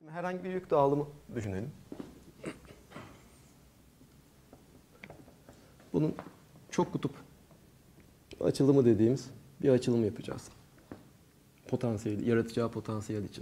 Herhangi bir yük dağılımı düşünelim. Bunun çok kutup açılımı dediğimiz bir açılım yapacağız. Potansiyel, yaratacağı potansiyel için.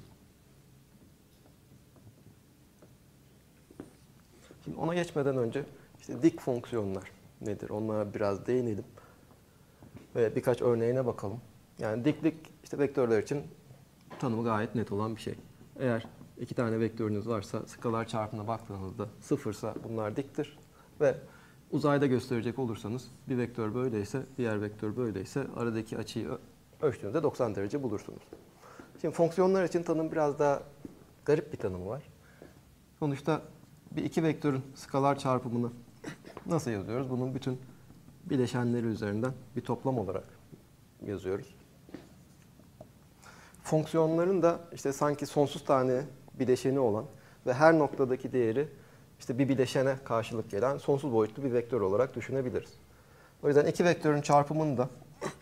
Şimdi ona geçmeden önce işte dik fonksiyonlar nedir? Onlara biraz değinelim. Ve birkaç örneğine bakalım. Yani diklik işte vektörler için tanımı gayet net olan bir şey. Eğer iki tane vektörünüz varsa skalar çarpımına baktığınızda sıfırsa bunlar diktir. Ve uzayda gösterecek olursanız bir vektör böyleyse, diğer vektör böyleyse aradaki açıyı ölçtüğünüzde 90 derece bulursunuz. Şimdi fonksiyonlar için tanım biraz daha garip bir tanımı var. Sonuçta bir iki vektörün skalar çarpımını nasıl yazıyoruz? Bunun bütün bileşenleri üzerinden bir toplam olarak yazıyoruz. Fonksiyonların da işte sanki sonsuz tane bileşeni olan ve her noktadaki değeri işte bir bileşene karşılık gelen sonsuz boyutlu bir vektör olarak düşünebiliriz. O yüzden iki vektörün çarpımını da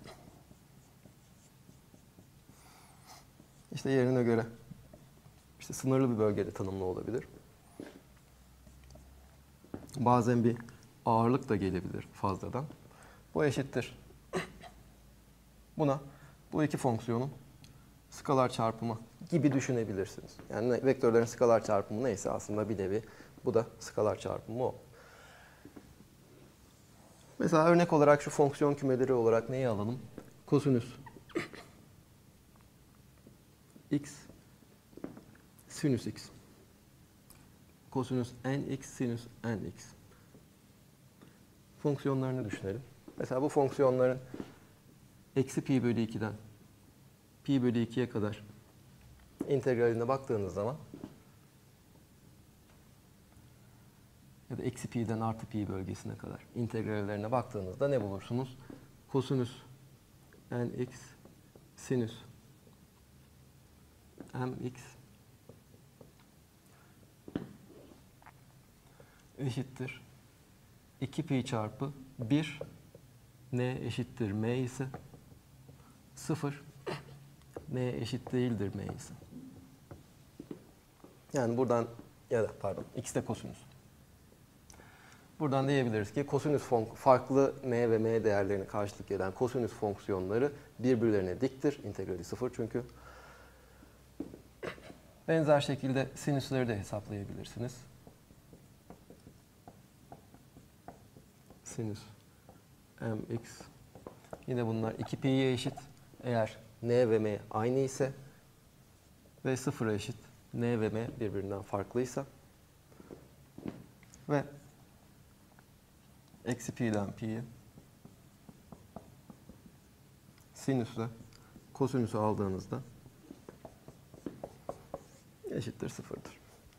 işte yerine göre işte sınırlı bir bölgede tanımlı olabilir. Bazen bir ağırlık da gelebilir fazladan. Bu eşittir. Buna bu iki fonksiyonun skalar çarpımı gibi düşünebilirsiniz. Yani vektörlerin skalar çarpımı neyse aslında bir nevi bu da skalar çarpımı o. Mesela örnek olarak şu fonksiyon kümeleri olarak neyi alalım? Kosinüs x, sinüs x. Kosinüs nx, sinüs nx. Fonksiyonlarını düşünelim. Mesela bu fonksiyonların eksi pi bölü 2'den pi bölü 2'ye kadar integraline baktığınız zaman ya da eksi pi'den artı pi bölgesine kadar integrallerine baktığınızda ne bulursunuz? Kosinüs nx sinüs mx eşittir 2 pi çarpı 1 n eşittir m ise 0 n eşit değildir m ise. Yani buradan ya da pardon x de kosinüs. Buradan diyebiliriz ki kosinüs farklı n ve m değerlerine karşılık gelen kosinüs fonksiyonları birbirlerine diktir. İntegrali 0 çünkü. Benzer şekilde sinüsleri de hesaplayabilirsiniz. Sinüs mx. Yine bunlar 2pi'ye eşit. Eğer n ve m aynı ise ve 0'a eşit n ve m birbirinden farklıysa ve eksi pi'den pi'ye sinüsle kosinüsü aldığınızda eşittir 0'dır.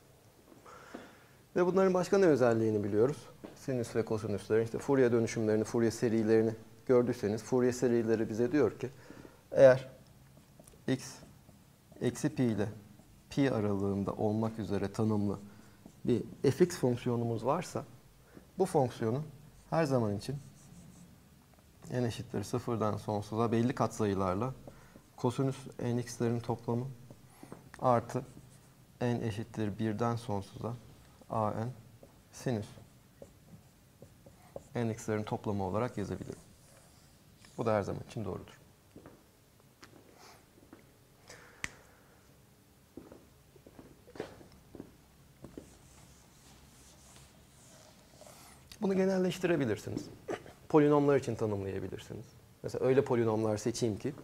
Ve bunların başka ne özelliğini biliyoruz? Sinüs ve kosinüslerin işte Fourier dönüşümlerini, Fourier serilerini gördüyseniz Fourier serileri bize diyor ki eğer x eksi pi ile pi aralığında olmak üzere tanımlı bir fx fonksiyonumuz varsa bu fonksiyonun her zaman için n eşittir 0'dan sonsuza belli katsayılarla kosinüs nx'lerin toplamı artı n eşittir 1'den sonsuza an sinüs nx'lerin toplamı olarak yazabilirim. Bu da her zaman için doğrudur. Bunu genelleştirebilirsiniz. Polinomlar için tanımlayabilirsiniz. Mesela öyle polinomlar seçeyim ki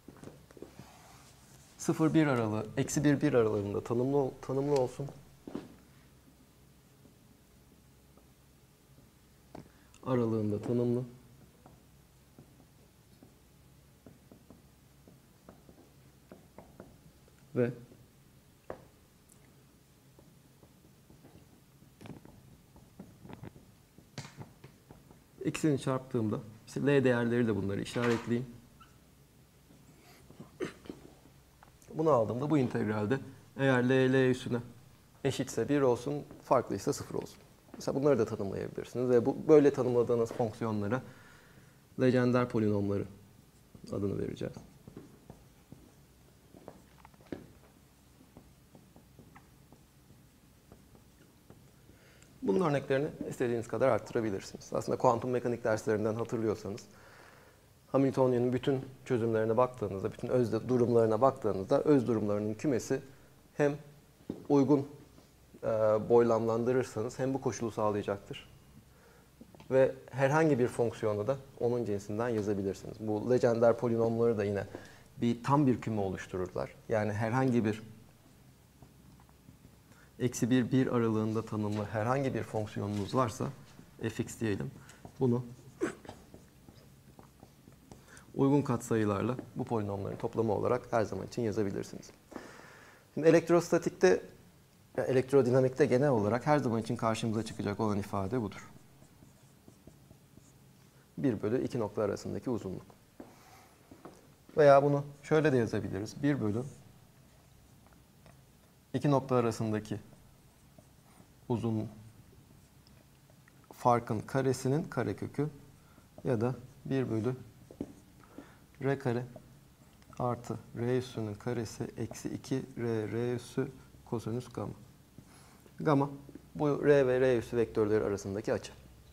0-1 aralığı, eksi 1-1 aralığında tanımlı olsun. Aralığında tanımlı. Ve ikisini çarptığımda işte L değerleri de bunları işaretleyeyim. Bunu aldığımda bu integralde eğer L üstüne eşitse 1 olsun, farklıysa 0 olsun. Mesela bunları da tanımlayabilirsiniz ve böyle tanımladığınız fonksiyonlara Legendre polinomları adını vereceğiz. Bunun örneklerini istediğiniz kadar arttırabilirsiniz. Aslında kuantum mekanik derslerinden hatırlıyorsanız Hamiltonian'ın bütün çözümlerine baktığınızda, bütün öz durumlarına baktığınızda öz durumlarının kümesi hem uygun boylamlandırırsanız hem bu koşulu sağlayacaktır. Ve herhangi bir fonksiyonu da onun cinsinden yazabilirsiniz. Bu Legendre polinomları da yine tam bir küme oluştururlar. Yani herhangi bir -1 aralığında tanımlı herhangi bir fonksiyonunuz varsa fx diyelim. Bunu uygun katsayılarla bu polinomların toplamı olarak her zaman için yazabilirsiniz. Şimdi elektrostatikte, elektrodinamikte genel olarak her zaman için karşımıza çıkacak olan ifade budur. 1 bölü 2 nokta arasındaki uzunluk. Veya bunu şöyle de yazabiliriz. 1 bölü 2 nokta arasındaki uzun farkın karesinin karekökü ya da 1 bölü r kare artı r üssünün karesi eksi 2 r üssü kosinüs gamma. Gamma bu r ve r üssü vektörleri arasındaki açı.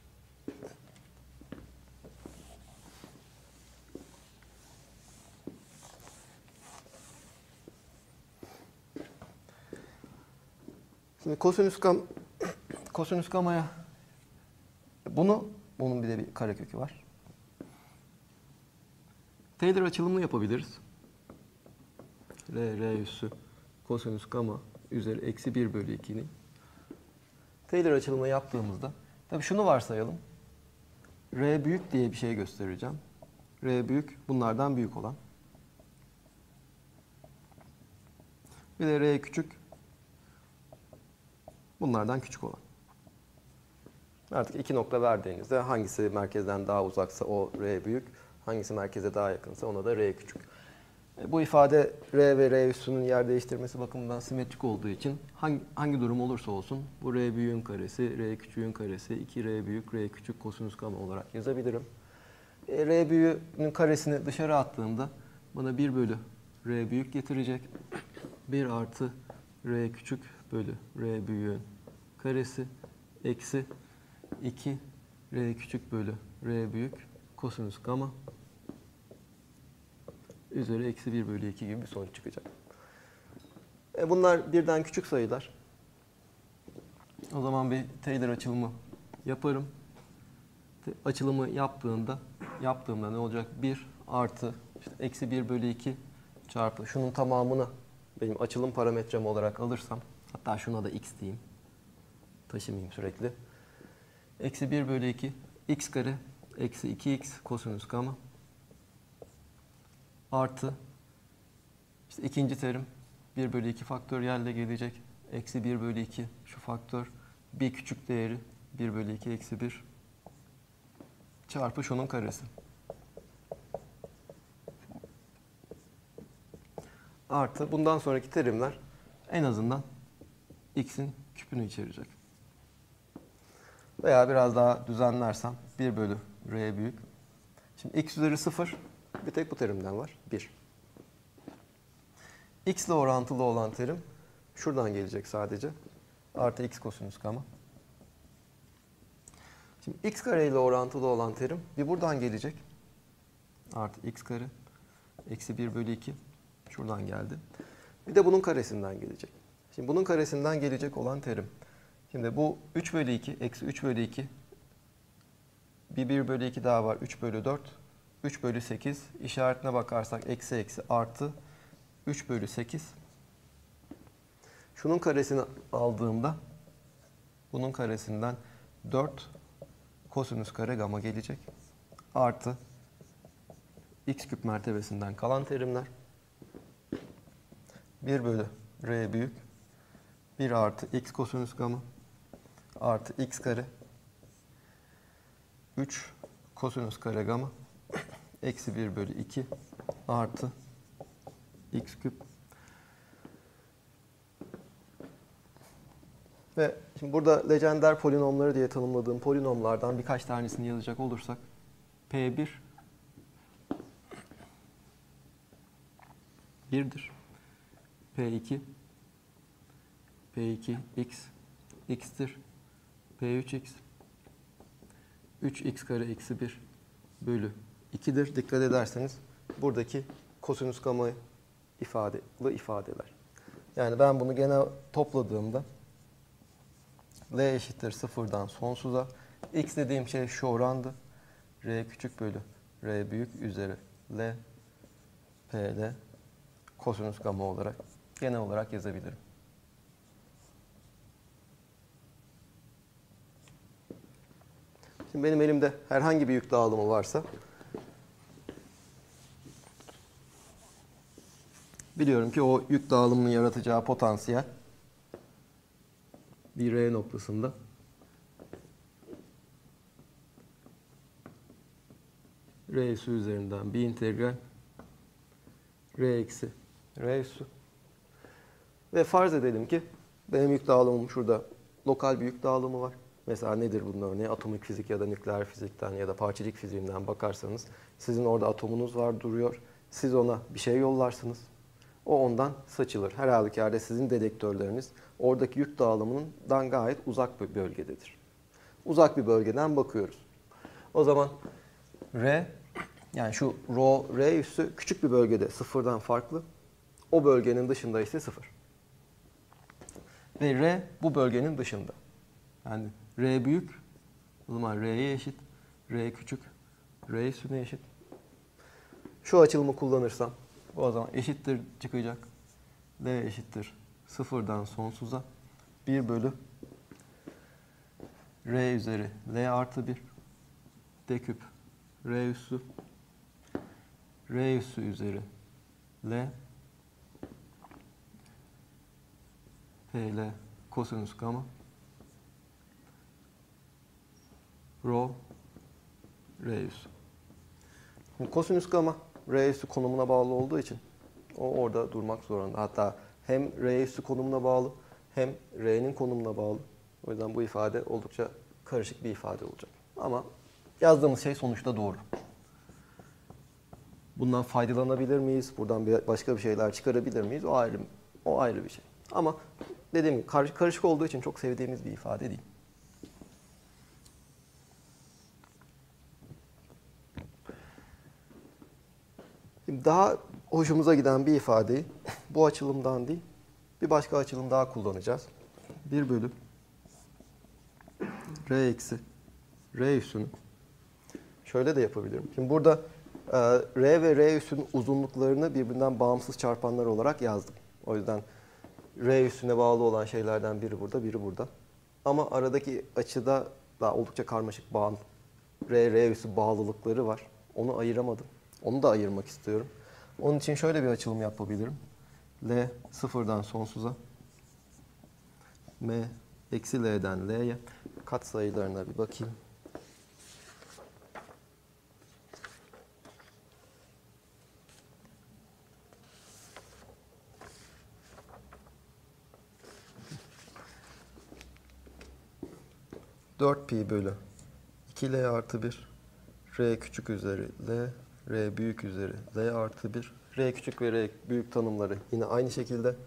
Şimdi kosinüs gamma'ya bunun bir de bir karekökü var. Taylor açılımını yapabiliriz. R üssü kosinüs gamma üzeri eksi 1 bölü 2'nin Taylor açılımını yaptığımızda tabii şunu varsayalım. R büyük diye bir şey göstereceğim. R büyük bunlardan büyük olan. Bir de R küçük bunlardan küçük olan. Artık 2 nokta verdiğinizde hangisi merkezden daha uzaksa o R büyük, hangisi merkeze daha yakınsa ona da R küçük. Bu ifade R ve R üssünün yer değiştirmesi bakımından simetrik olduğu için hangi durum olursa olsun bu R büyüğün karesi, R küçüğün karesi, 2R büyük, R küçük kosinüs gamma olarak yazabilirim. R büyüğünün karesini dışarı attığımda bana 1 bölü R büyük getirecek. 1 artı R küçük bölü R büyüğün karesi eksi 2 R küçük bölü R büyük kosinüs gamma üzeri eksi 1 bölü 2 gibi bir sonuç çıkacak. Bunlar birden küçük sayılar. O zaman bir Taylor açılımı yaparım. Açılımı yaptığımda ne olacak? 1 artı eksi 1 bölü 2 çarpı şunun tamamını benim açılım parametrem olarak alırsam, hatta şuna da x diyeyim, taşımayayım sürekli. Eksi 1 bölü 2 x kare eksi 2x kosinüs gamma artı ikinci terim 1 bölü 2 faktöriyelle gelecek. Eksi 1 bölü 2 şu faktör bir küçük değeri 1 bölü 2 eksi 1 çarpı şunun karesi. Artı bundan sonraki terimler en azından x'in küpünü içerecek. Veya biraz daha düzenlersem 1 bölü r büyük. Şimdi x üzeri 0 bir tek bu terimden var. 1. X ile orantılı olan terim şuradan gelecek sadece. Artı x kosinüs gamma. Şimdi x kare ile orantılı olan terim bir buradan gelecek. Artı x kare eksi 1 bölü 2 şuradan geldi. Bir de bunun karesinden gelecek. Şimdi bunun karesinden gelecek olan terim. Şimdi bu 3 bölü 2 eksi 3 bölü 2 bir 1 bölü 2 daha var. 3 bölü 4 3 bölü 8 işaretine bakarsak eksi eksi artı 3 bölü 8. Şunun karesini aldığımda bunun karesinden 4 kosinüs kare gamma gelecek. Artı x küp mertebesinden kalan terimler 1 bölü r büyük 1 artı x kosinüs gamma artı x kare 3 kosinüs kare gamma eksi 1 bölü 2 artı x küp. Ve şimdi burada Legendre polinomları diye tanımladığım polinomlardan birkaç tanesini yazacak olursak P1 1'dir. P2 x x'tir. P3x 3x kare eksi 1 bölü 2'dir. Dikkat ederseniz buradaki kosinüs gamma ifadeler. Yani ben bunu gene topladığımda L eşittir sıfırdan sonsuza. X dediğim şey şu orandı. R küçük bölü R büyük üzeri L PL kosinüs gamma olarak genel olarak yazabilirim. Şimdi benim elimde herhangi bir yük dağılımı varsa biliyorum ki o yük dağılımının yaratacağı potansiyel bir R noktasında R üssü üzerinden bir integral R eksi R üssü. Ve farz edelim ki benim yük dağılımım şurada lokal bir yük dağılımı var. Mesela nedir bunun örneği? Atomik fizik ya da nükleer fizikten ya da parçacık fiziğinden bakarsanız sizin orada atomunuz var duruyor. Siz ona bir şey yollarsınız. O ondan saçılır. Her halükarda sizin dedektörleriniz oradaki yük dağılımından gayet uzak bir bölgededir. Uzak bir bölgeden bakıyoruz. O zaman R, yani şu rho R üssü küçük bir bölgede sıfırdan farklı. O bölgenin dışında ise sıfır. Ve R bu bölgenin dışında. Yani R büyük, o zaman R'ye eşit. R küçük, R üssüne eşit. Şu açılımı kullanırsam o zaman eşittir çıkacak. L eşittir sıfırdan sonsuza 1 bölü R üzeri L artı 1 D küp R üssü R üssü üzeri L PL kosinüs gamma rho R üssü. Kosinüs gamma R üssü konumuna bağlı olduğu için o orada durmak zorunda. Hatta hem R üssü konumuna bağlı hem R'nin konumuna bağlı. O yüzden bu ifade oldukça karışık bir ifade olacak. Ama yazdığımız şey sonuçta doğru. Bundan faydalanabilir miyiz? Buradan başka bir şeyler çıkarabilir miyiz? O ayrı bir şey. Ama dediğim gibi karışık olduğu için çok sevdiğimiz bir ifade değil. Şimdi daha hoşumuza giden bir ifadeyi bu açılımdan değil, bir başka açılım daha kullanacağız. 1 bölü R eksi R üssünü şöyle de yapabilirim. Şimdi burada R ve R üssünün uzunluklarını birbirinden bağımsız çarpanlar olarak yazdım. O yüzden R üssüne bağlı olan şeylerden biri burada, biri burada. Ama aradaki açıda daha oldukça karmaşık R üssü bağlılıkları var. Onu ayıramadım. Onu da ayırmak istiyorum. Onun için şöyle bir açılım yapabilirim. L sıfırdan sonsuza M eksi L'den L'ye katsayılarına bir bakayım. Dört pi bölü 2L artı 1 R küçük üzeri L R büyük üzeri L artı 1. R küçük ve R büyük tanımları yine aynı şekilde.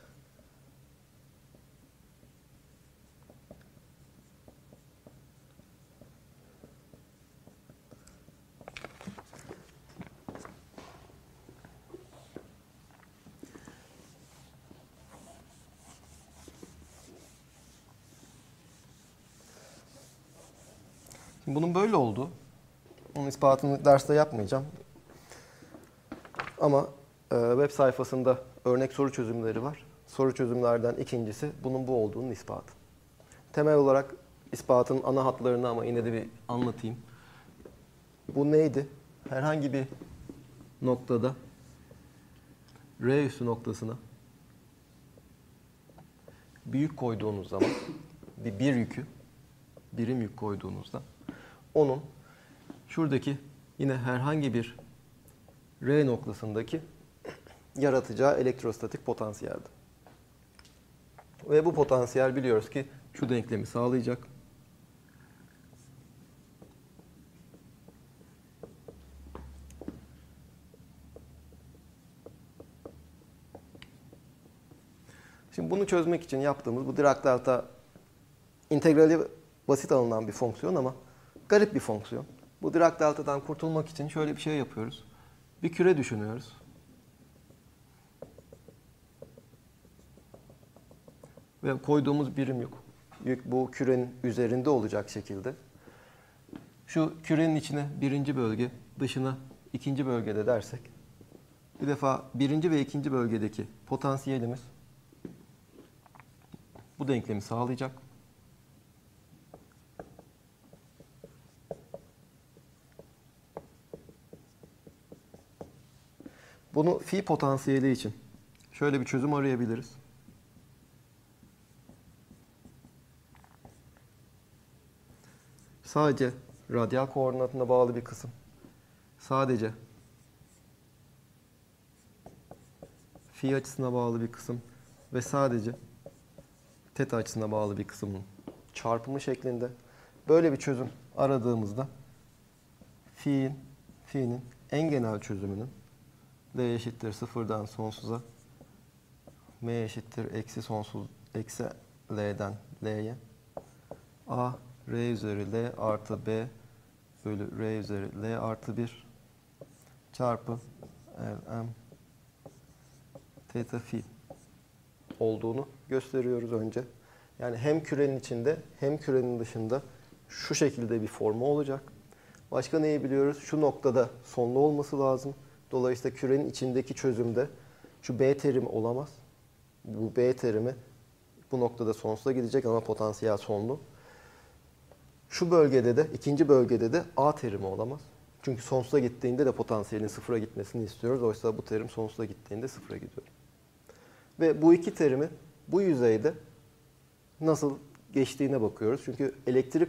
Şimdi bunun böyle olduğu, onun ispatını derste yapmayacağım. Ama web sayfasında örnek soru çözümleri var. Soru çözümlerden ikincisi bunun bu olduğunun ispatı. Temel olarak ispatın ana hatlarını ama yine de bir anlatayım. Bu neydi? Herhangi bir noktada R üssü noktasına bir yük koyduğunuz zaman bir yükü birim yük koyduğunuzda onun şuradaki yine herhangi bir R noktasındaki yaratacağı elektrostatik potansiyeldi. Ve bu potansiyel biliyoruz ki şu denklemi sağlayacak. Şimdi bunu çözmek için yaptığımız bu Dirac-Delta integrali basit alınan bir fonksiyon ama garip bir fonksiyon. Bu Dirac deltadan kurtulmak için şöyle bir şey yapıyoruz. Bir küre düşünüyoruz. Ve koyduğumuz birim yük. Yük bu kürenin üzerinde olacak şekilde. Şu kürenin içine birinci bölge, dışına ikinci bölgede dersek, bir defa birinci ve ikinci bölgedeki potansiyelimiz bu denklemi sağlayacak. Bunu fi potansiyeli için şöyle bir çözüm arayabiliriz. Sadece radyal koordinatına bağlı bir kısım. Sadece fi açısına bağlı bir kısım ve sadece teta açısına bağlı bir kısmın çarpımı şeklinde böyle bir çözüm aradığımızda fi'nin en genel çözümünün L eşittir sıfırdan sonsuza, M eşittir eksi sonsuz, eksi L'den L'ye, A R üzeri L artı B bölü R üzeri L artı 1 çarpı Lm theta phi olduğunu gösteriyoruz önce. Yani hem kürenin içinde hem kürenin dışında şu şekilde bir formu olacak. Başka neyi biliyoruz? Şu noktada sonlu olması lazım. Dolayısıyla kürenin içindeki çözümde şu B terimi olamaz. Bu B terimi bu noktada sonsuza gidecek ama potansiyel sonlu. Şu bölgede de, ikinci bölgede de A terimi olamaz. Çünkü sonsuza gittiğinde de potansiyelin sıfıra gitmesini istiyoruz. Oysa bu terim sonsuza gittiğinde sıfıra gidiyor. Ve bu iki terimi bu yüzeyde nasıl geçtiğine bakıyoruz. Çünkü elektrik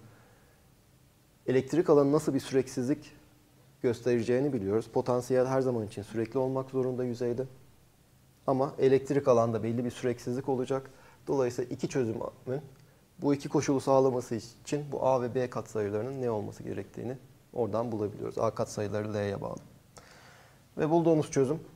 alanın nasıl bir süreksizlik göstereceğini biliyoruz. Potansiyel her zaman için sürekli olmak zorunda yüzeyde. Ama elektrik alanda belli bir süreksizlik olacak. Dolayısıyla iki çözümün bu iki koşulu sağlaması için bu A ve B katsayılarının ne olması gerektiğini oradan bulabiliyoruz. A katsayıları L'ye bağlı. Ve bulduğunuz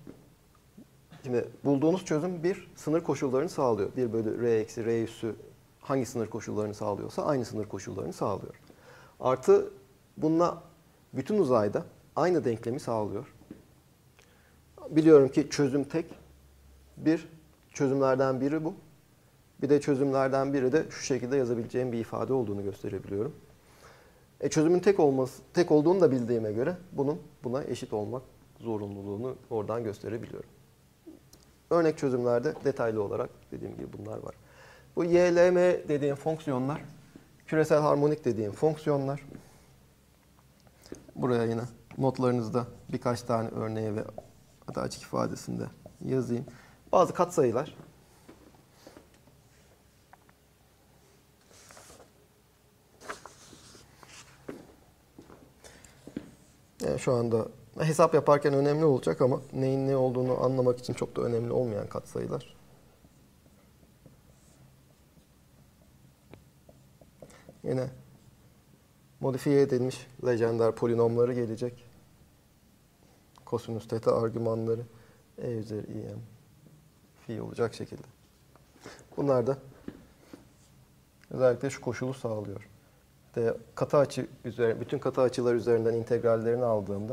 çözüm bir sınır koşullarını sağlıyor. 1 bölü R eksi R üssü hangi sınır koşullarını sağlıyorsa aynı sınır koşullarını sağlıyor. Artı bununla bütün uzayda aynı denklemi sağlıyor. Biliyorum ki çözüm tek. Çözümlerden biri bu. Bir de çözümlerden biri de şu şekilde yazabileceğim bir ifade olduğunu gösterebiliyorum. Çözümün tek olduğunu da bildiğime göre bunun buna eşit olmak zorunluluğunu oradan gösterebiliyorum. Örnek çözümlerde detaylı olarak dediğim gibi bunlar var. Bu YLM dediğim fonksiyonlar, küresel harmonik dediğim fonksiyonlar. Buraya yine notlarınızda birkaç tane örneği ve hatta açık ifadesinde yazayım. Bazı katsayılar. Yani şu anda hesap yaparken önemli olacak ama neyin ne olduğunu anlamak için çok da önemli olmayan katsayılar. Yine modifiye edilmiş Legendre polinomları gelecek. Kosinüs teta argümanları E üzeri im phi olacak şekilde. Bunlar da özellikle şu koşulu sağlıyor. Katı açı üzerine, bütün katı açılar üzerinden integrallerini aldığımda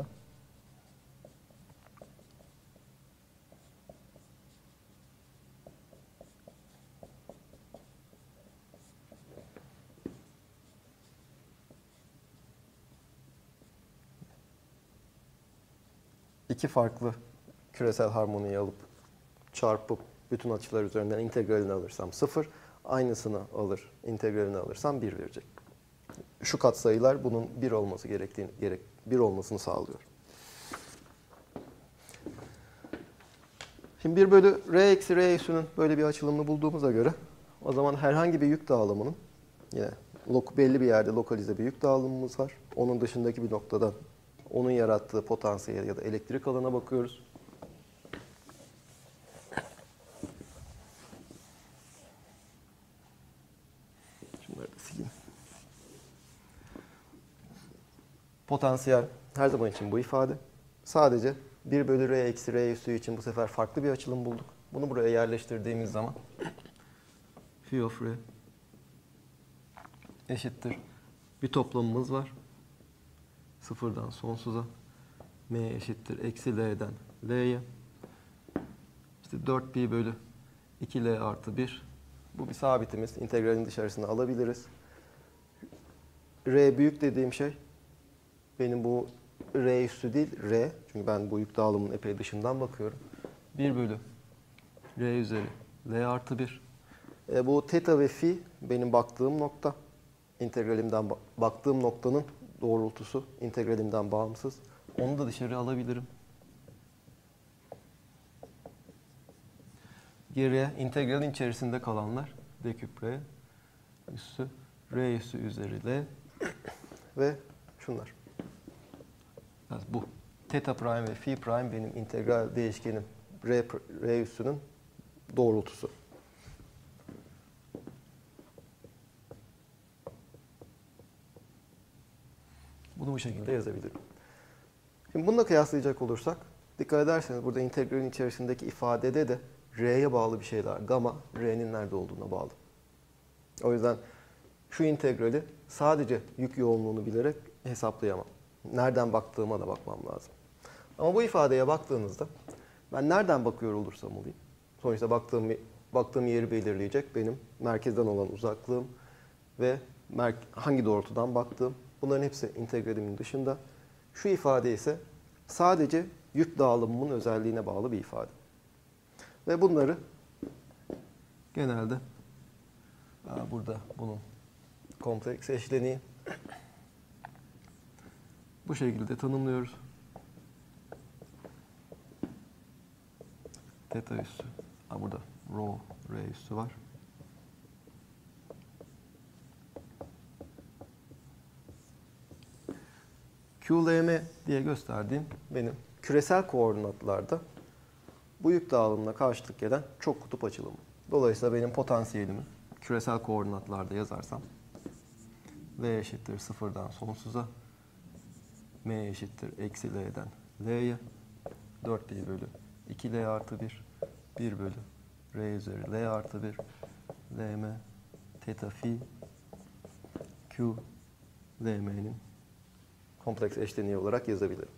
iki farklı küresel harmoniyi alıp çarpıp bütün açılar üzerinden integralini alırsam 0, aynısını alır, integralini alırsam 1 verecek. Şu katsayılar bunun 1 olması bir olmasını sağlıyor. Şimdi 1 bölü R eksi R üssünün böyle bir açılımını bulduğumuza göre o zaman herhangi bir yük dağılımının yine belli bir yerde lokalize bir yük dağılımımız var. Onun dışındaki bir noktadan onun yarattığı potansiyel ya da elektrik alana bakıyoruz. Şunları da sileyim. Potansiyel her zaman için bu ifade. Sadece 1 bölü R eksi R üssü için bu sefer farklı bir açılım bulduk. Bunu buraya yerleştirdiğimiz zaman phi of R eşittir. Bir toplamımız var. Sıfırdan sonsuza. M eşittir. Eksi L'den L'ye. İşte 4pi bölü 2L artı 1. Bu bir sabitimiz. İntegralin dışarısına alabiliriz. R büyük dediğim şey benim bu R üssü değil R. Çünkü ben bu yük dağılımının epey dışından bakıyorum. 1 bölü R üzeri L artı 1. Bu teta ve fi benim baktığım nokta. İntegralimden baktığım noktanın doğrultusu. İntegralimden bağımsız. Onu da dışarı alabilirim. Geriye integralin içerisinde kalanlar d küp R üssü R üssü üzeri L ve şunlar. Yani bu theta prime ve phi prime benim integral değişkenim R üssünün doğrultusu. Bunu bu şekilde yazabilirim. Şimdi bununla kıyaslayacak olursak, dikkat ederseniz burada integralin içerisindeki ifadede de R'ye bağlı bir şeyler. Gamma, R'nin nerede olduğuna bağlı. O yüzden şu integrali sadece yük yoğunluğunu bilerek hesaplayamam. Nereden baktığıma da bakmam lazım. Ama bu ifadeye baktığınızda ben nereden bakıyor olursam olayım. Sonuçta baktığım yeri belirleyecek benim merkezden olan uzaklığım ve hangi doğrultudan baktığım. Bunların hepsi integralimin dışında. Şu ifade ise sadece yük dağılımının özelliğine bağlı bir ifade. Ve bunları genelde burada bunun kompleks eşleniği bu şekilde tanımlıyoruz. Theta üssü. Burada rho R üssü var. QLM diye gösterdiğim benim küresel koordinatlarda bu yük dağılımına karşılık gelen çok kutup açılımı. Dolayısıyla benim potansiyelimi küresel koordinatlarda yazarsam V eşittir sıfırdan sonsuza, M eşittir eksi L'den L'ye, 4pi bölü 2L artı 1, 1 bölü R üzeri L artı 1, Lm theta phi Q Lm'nin kompleks eşleniği olarak yazabilirim.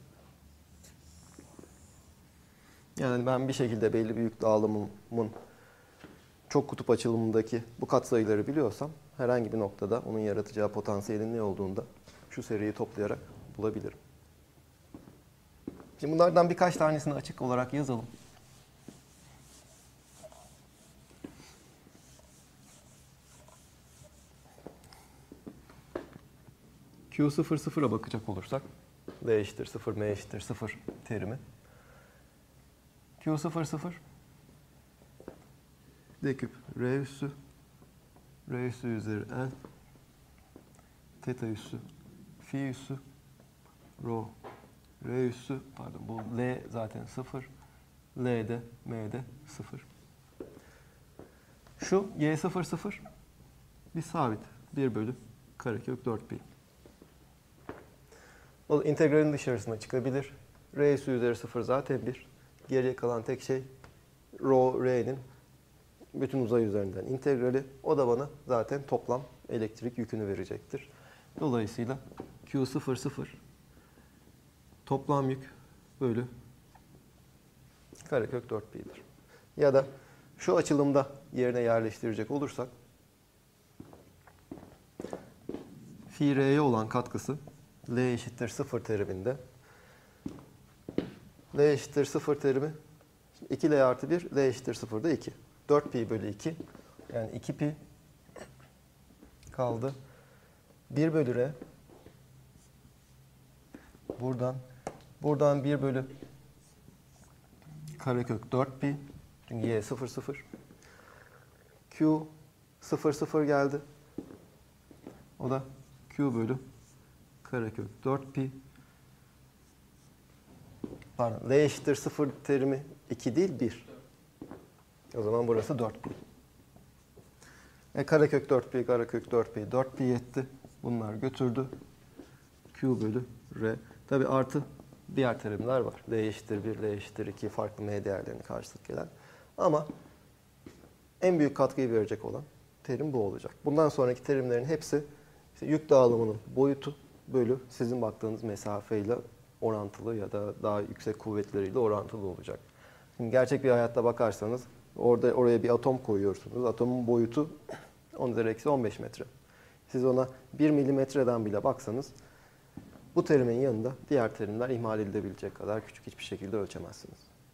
Yani ben bir şekilde belli bir yük dağılımımın çok kutup açılımındaki bu katsayıları biliyorsam herhangi bir noktada onun yaratacağı potansiyelin ne olduğunu da şu seriyi toplayarak bulabilirim. Şimdi bunlardan birkaç tanesini açık olarak yazalım. Q00'a bakacak olursak V eşittir 0, M eşittir 0 terimi. Q00 d küp R üssü üzeri L theta üssü phi üssü rho R üssü, pardon bu L zaten 0, L'de M'de 0. Şu Y00 bir sabit 1 bölü karekök 4pi. O integralin dışarısına çıkabilir. R üssü üzeri 0 zaten 1. Geriye kalan tek şey rho R'nin bütün uzay üzerinden integrali. O da bana zaten toplam elektrik yükünü verecektir. Dolayısıyla Q00 toplam yük bölü karekök 4pi'dir. Ya da şu açılımda yerine yerleştirecek olursak phi R'ye olan katkısı L eşittir 0 teriminde. L eşittir 0 terimi 2L artı 1, L eşittir 0'da 2. 4pi bölü 2 yani 2pi kaldı. 1 bölü R buradan 1 bölü karekök 4pi çünkü Y 00 Q 00 geldi. O da Q bölü karekök 4pi. Pardon, L eşittir 0 terimi 2 değil 1. O zaman burası 4pi. Karekök 4pi, karekök 4pi, 4pi yetti. Bunlar götürdü. Q bölü R. Tabi artı diğer terimler var. L eşittir 1, L eşittir 2 farklı M değerlerini karşılık gelen. Ama en büyük katkıyı verecek olan terim bu olacak. Bundan sonraki terimlerin hepsi İşte yük dağılımının boyutu bölü sizin baktığınız mesafeyle orantılı ya da daha yüksek kuvvetleriyle orantılı olacak. Şimdi gerçek bir hayatta bakarsanız oraya bir atom koyuyorsunuz. Atomun boyutu 10⁻⁻15 metre. Siz ona 1 milimetreden bile baksanız bu terimin yanında diğer terimler ihmal edilebilecek kadar küçük, hiçbir şekilde ölçemezsiniz.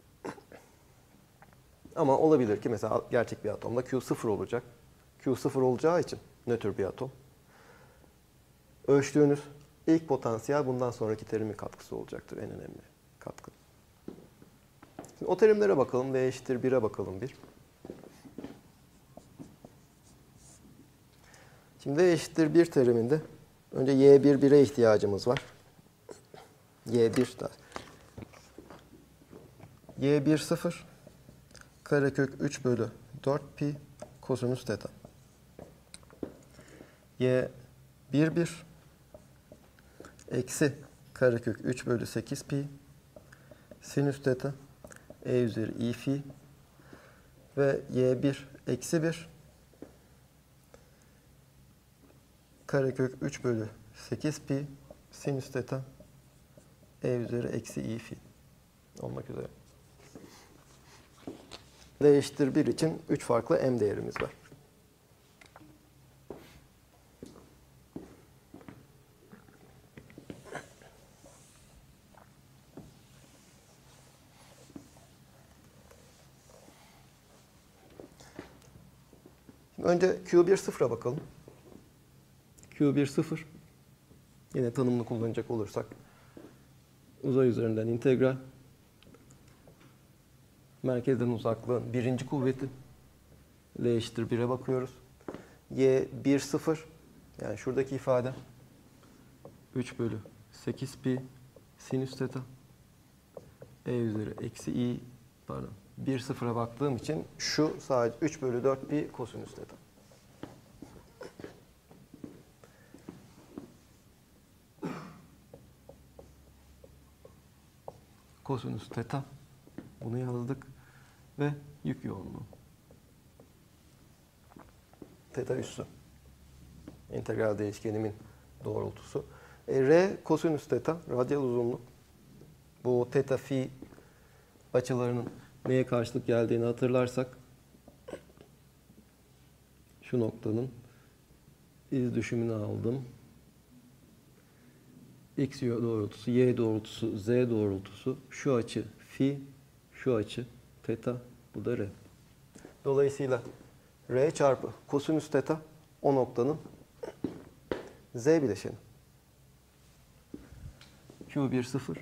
Ama olabilir ki mesela gerçek bir atomda Q 0 olacak. Q 0 olacağı için nötr bir atom. Ölçtüğünüz ilk potansiyel bundan sonraki terimin katkısı olacaktır, en önemli katkı. Şimdi o terimlere bakalım. V eşittir 1'e bakalım bir. Şimdi V eşittir 1 teriminde önce Y1 1'e ihtiyacımız var. Y1 da. Y1 0 karekök 3 bölü 4 pi kosinüs teta. Y1 1 eksi karekök 3 bölü 8 pi sinüs teta e üzeri i fi ve y1 eksi 1 karekök 3 bölü 8 pi sinüs teta e üzeri eksi i fi olmak üzere. V eşittir 1 için 3 farklı m değerimiz var. Önce Q1 sıfıra bakalım. Q1 0. Yine tanımını kullanacak olursak uzay üzerinden integral. Merkezden uzaklığın birinci kuvveti. L eşittir 1'e bakıyoruz. Y 1 0. Yani şuradaki ifade 3 bölü 8 pi sinüs teta e üzeri eksi i pardon 1 0'a baktığım için şu sadece 3 bölü 4 pi kosinüs teta. Kosinüs teta. Bunu yazdık. Ve yük yoğunluğu. Teta üssü. İntegral değişkenimin doğrultusu. R kosinüs teta, radyal uzunluk. Bu teta fi açılarının neye karşılık geldiğini hatırlarsak şu noktanın iz düşümünü aldım. X doğrultusu, Y doğrultusu, Z doğrultusu, şu açı fi, şu açı teta, bu da R. Dolayısıyla R çarpı kosinüs teta o noktanın Z bileşeni. Q1 0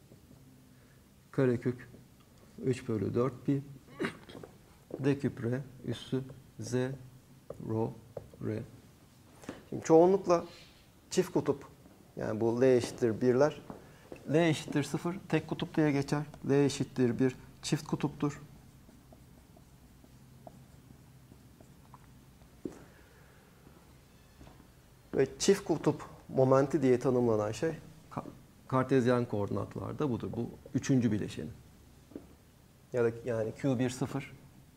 karekök 3 bölü 4 pi d küp R üssü Z rho R. Şimdi çoğunlukla çift kutup, yani bu L eşittir 1'ler, L eşittir 0 tek kutup diye geçer. L eşittir 1 çift kutuptur. Ve çift kutup momenti diye tanımlanan şey Kartezyen koordinatlarda budur. Bu üçüncü bileşeni. Ya da yani Q1 0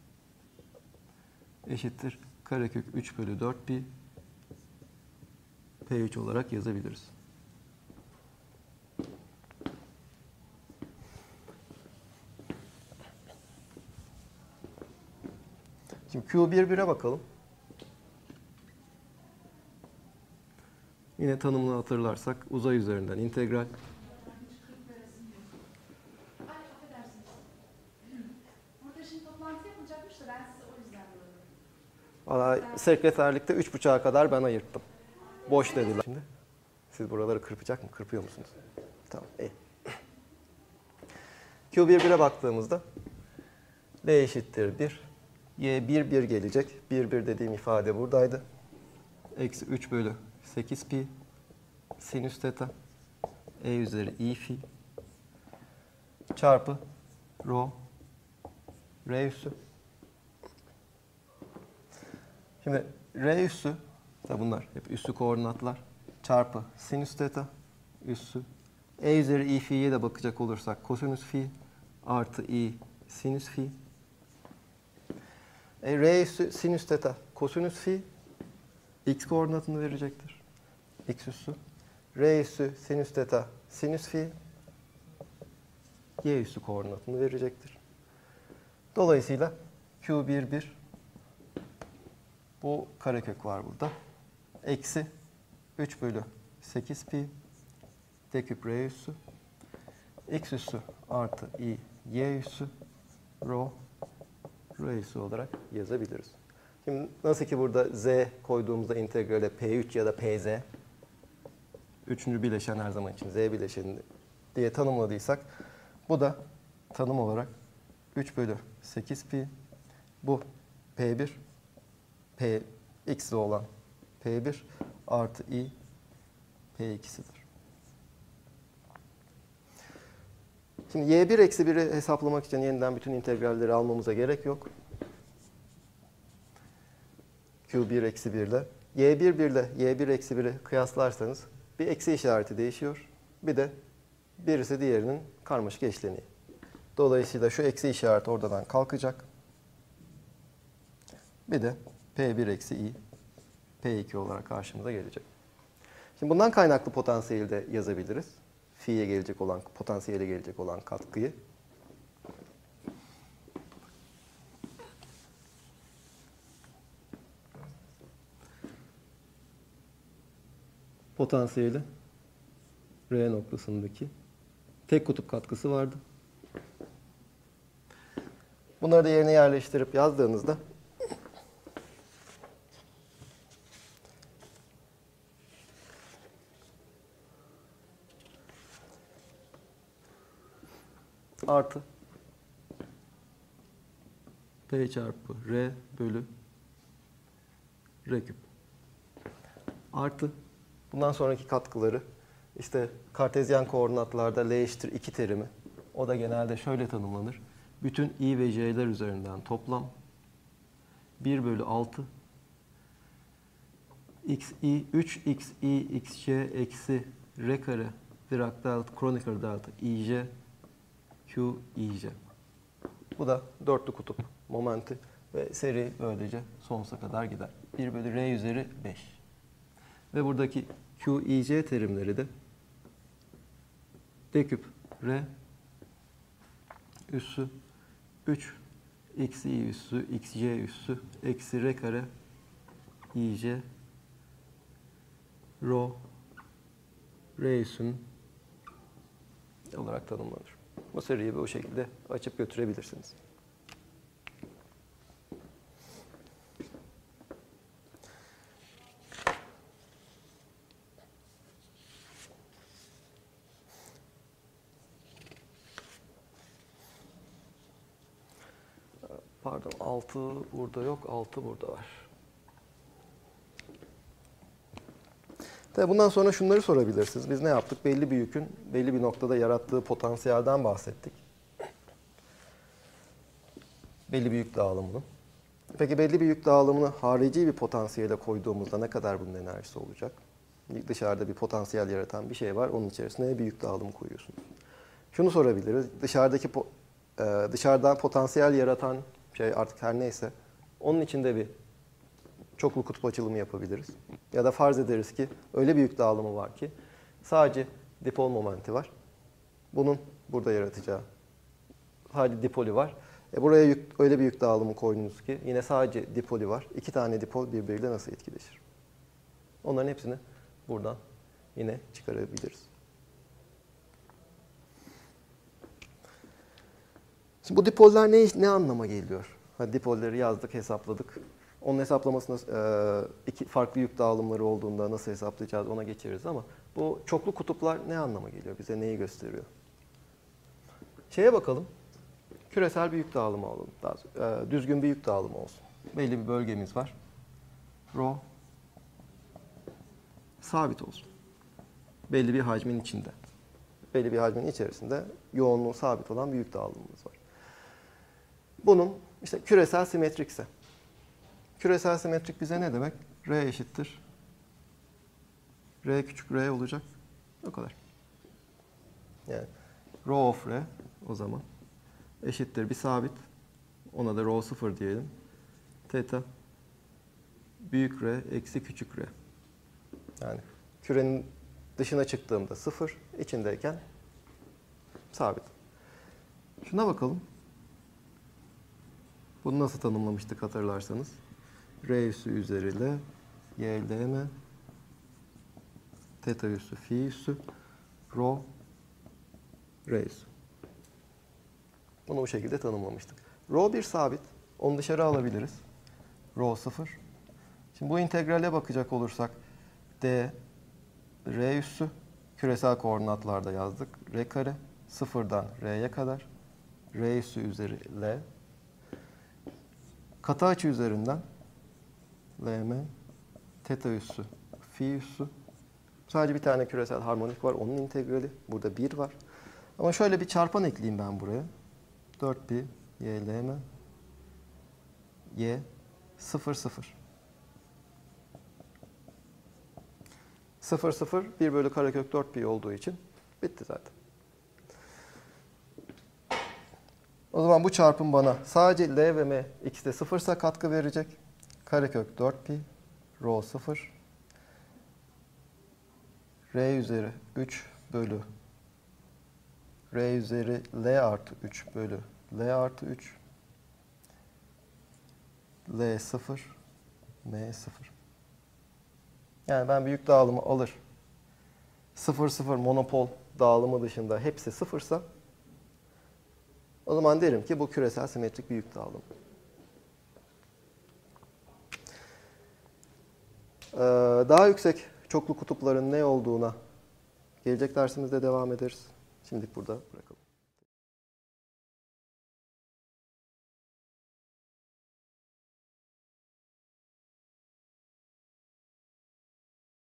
eşittir karekök 3 bölü 4 pi P3 olarak yazabiliriz. Şimdi Q1 1'e bakalım. Yine tanımını hatırlarsak uzay üzerinden integral. Burada şimdi toplantı yapılacakmış da ben size o yüzden buluyorum. Valla sekreterlikte 3.30'a kadar ben ayırttım. Boş dediler. Şimdi siz buraları kırpacak mı? Kırpıyor musunuz? Tamam, iyi. Q1 1'e baktığımızda L eşittir 1. Y 1 1 gelecek. 1 1 dediğim ifade buradaydı. Eksi 3 bölü 8 pi sinüs teta e üzeri i fi çarpı rho r üssü. Şimdi r üssü, tabi bunlar hep üssü koordinatlar, çarpı sinüs teta üssü e üzeri i fi'ye de bakacak olursak kosinüs fi artı i sinüs fi. R üssü sinüs teta kosinüs fi x koordinatını verecektir. x üssü. R üssü sinüs teta sinüs fi. Y üssü koordinatını verecektir. Dolayısıyla Q11 bu karekök var burada. Eksi 3 bölü 8 pi d küp R üssü. X üssü artı i y üssü rho R üssü olarak yazabiliriz. Şimdi nasıl ki burada z koyduğumuzda integrale P3 ya da PZ, üçüncü bileşen her zaman için z bileşeni diye tanımladıysak, bu da tanım olarak 3 bölü 8 pi, bu P1, P x'li olan P1 artı i P2'sidir. Şimdi y1 eksi 1'i hesaplamak için yeniden bütün integralleri almamıza gerek yok. Q1 eksi 1 ile. Y1 1 ile Y1 eksi 1'i kıyaslarsanız bir eksi işareti değişiyor. Bir de birisi diğerinin karmaşık eşleniği. Dolayısıyla şu eksi işareti oradan kalkacak. Bir de P1 eksi i P2 olarak karşımıza gelecek. Şimdi bundan kaynaklı potansiyeli de yazabiliriz. Fi'ye gelecek olan, potansiyele gelecek olan katkıyı. Potansiyeli R noktasındaki tek kutup katkısı vardı. Bunları da yerine yerleştirip yazdığınızda artı P çarpı R bölü R küp. Artı bundan sonraki katkıları işte kartezyen koordinatlarda L eşittir 2 terimi. O da genelde şöyle tanımlanır. Bütün i ve j'ler üzerinden toplam 1 bölü 6 xi 3xi xj eksi r kare Dirac delta Kronecker delta ij q ij. Bu da dörtlü kutup momenti ve seri böylece sonsuza kadar gider. 1 bölü r üzeri 5. Ve buradaki q ij terimleri de d küp r üssü 3 xi üssü xj üssü eksi r kare ij rho r üssünün olarak tanımlanır. Bu seriyi bu şekilde açıp götürebilirsiniz. Pardon, 6 burada yok, 6 burada var. Tabii bundan sonra şunları sorabilirsiniz. Biz ne yaptık? Belli bir yükün belli bir noktada yarattığı potansiyelden bahsettik. Belli bir yük dağılımının. Peki belli bir yük dağılımını harici bir potansiyele koyduğumuzda ne kadar bunun enerjisi olacak? Dışarıda bir potansiyel yaratan bir şey var. Onun içerisine bir yük dağılımı koyuyorsunuz. Şunu sorabiliriz. Dışarıdan potansiyel yaratan şey artık her neyse, onun içinde bir çoklu kutup açılımı yapabiliriz. Ya da farz ederiz ki öyle bir yük dağılımı var ki sadece dipol momenti var. Bunun burada yaratacağı sadece dipoli var. Buraya öyle bir yük dağılımı koydunuz ki yine sadece dipoli var. İki tane dipol birbiriyle nasıl etkileşir? Onların hepsini buradan yine çıkarabiliriz. Şimdi bu dipoller ne anlama geliyor? Hadi dipolleri yazdık, hesapladık. Onun hesaplamasında iki farklı yük dağılımları olduğunda nasıl hesaplayacağız ona geçeriz ama bu çoklu kutuplar ne anlama geliyor? Bize neyi gösteriyor? Şeye bakalım. Küresel bir yük dağılımı alalım. Düzgün bir yük dağılımı olsun. Belli bir bölgemiz var. Rho sabit olsun. Belli bir hacmin içinde. Belli bir hacmin içerisinde yoğunluğu sabit olan bir yük dağılımımız var. Bunun işte küresel simetrikse. Küresel simetrik bize ne demek? R eşittir. R küçük r olacak. O kadar. Yani rho of r o zaman eşittir bir sabit. Ona da rho 0 diyelim. Theta büyük r eksi küçük r. Yani Kürenin dışına çıktığımda 0, içindeyken sabit. Şuna bakalım. Bunu nasıl tanımlamıştık hatırlarsanız. R üssü üzeri L, Y, L, M, teta üssü, fi üssü, rho, R üssü. Bunu bu şekilde tanımlamıştık. Rho bir sabit. Onu dışarı alabiliriz. Rho 0. Şimdi bu integrale bakacak olursak D, R üssü, küresel koordinatlarda yazdık. R kare, 0'dan R'ye kadar. R üssü üzeri L. Katı açı üzerinden LM, teta üssü, fi üssü. Sadece bir tane küresel harmonik var. Onun integrali. Burada 1 var. Ama şöyle bir çarpan ekleyeyim ben buraya. 4pi y LM y 0 0. 0 0 1 bölü karekök 4pi olduğu için bitti zaten. O zaman bu çarpım bana sadece L ve M ikisi de 0 ise katkı verecek. Karekök 4pi rho 0 R üzeri 3 bölü R üzeri L artı 3 bölü L artı 3 L 0 M 0. Yani ben büyük dağılımı alır. 0 0 monopol dağılımı dışında hepsi 0 ise o zaman derim ki bu küresel simetrik büyük dağılım. Daha yüksek çoklu kutupların ne olduğuna gelecek dersimizde devam ederiz. Şimdilik burada bırakalım.